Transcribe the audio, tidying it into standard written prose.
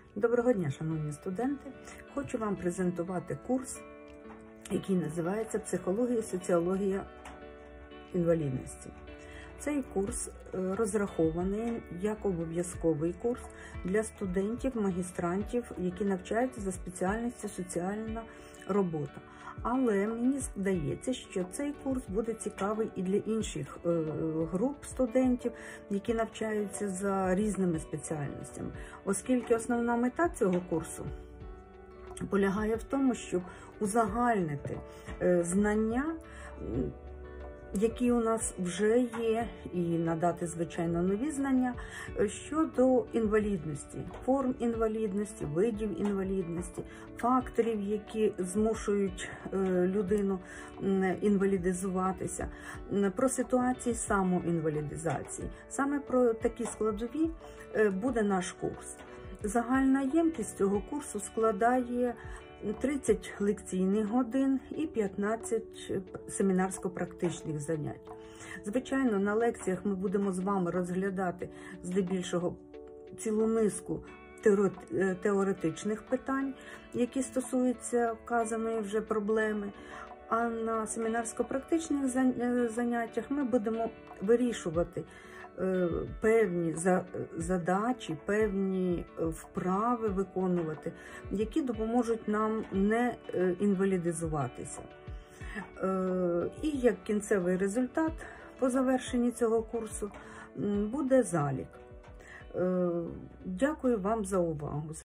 Доброго дня, шановні студенти! Хочу вам презентувати курс, який називається «Психологія і соціологія інвалідності». Цей курс розрахований як обов'язковий курс для студентів, магістрантів, які навчаються за спеціальністю соціальна робота. Але мені здається, що цей курс буде цікавий і для інших груп студентів, які навчаються за різними спеціальностями, оскільки основна мета цього курсу полягає в тому, щоб узагальнити знання, які у нас вже є, і надати, звичайно, нові знання щодо інвалідності, форм інвалідності, видів інвалідності, факторів, які змушують людину інвалідизуватися, про ситуації самоінвалідизації. Саме про такі складові буде наш курс. Загальна ємкість цього курсу складає 30 лекційних годин і 15 семінарсько-практичних занять. Звичайно, на лекціях ми будемо з вами розглядати здебільшого цілу низку теоретичних питань, які стосуються вказаної вже проблеми. А на семінарсько-практичних заняттях ми будемо вирішувати певні задачі, певні вправи виконувати, які допоможуть нам не інвалідизуватися. І як кінцевий результат по завершенні цього курсу буде залік. Дякую вам за увагу.